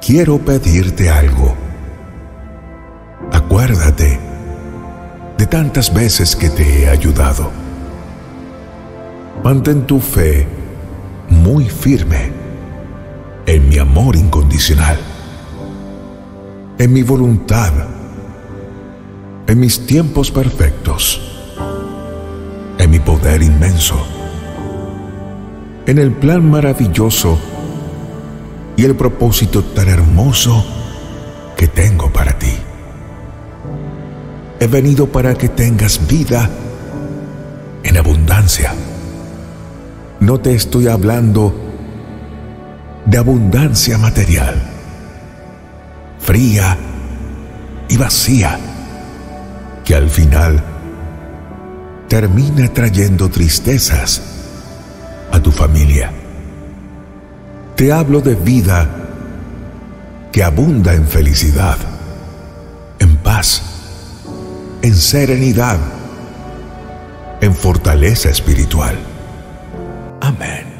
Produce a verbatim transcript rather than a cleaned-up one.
quiero pedirte algo. Acuérdate de tantas veces que te he ayudado. Mantén tu fe muy firme en mi amor incondicional, en mi voluntad, en mis tiempos perfectos, en mi poder inmenso, en el plan maravilloso y el propósito tan hermoso que tengo para ti. He venido para que tengas vida en abundancia. No te estoy hablando de abundancia material, fría y vacía, que al final termina trayendo tristezas a tu familia. Te hablo de vida que abunda en felicidad, en paz, en serenidad, en fortaleza espiritual. Amén.